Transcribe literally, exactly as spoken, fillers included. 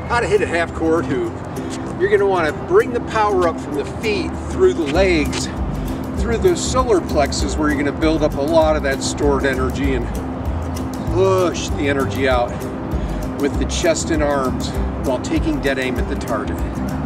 How to hit a half court hoop. You're going to want to bring the power up from the feet through the legs, through the solar plexus, where you're going to build up a lot of that stored energy and push the energy out with the chest and arms while taking dead aim at the target.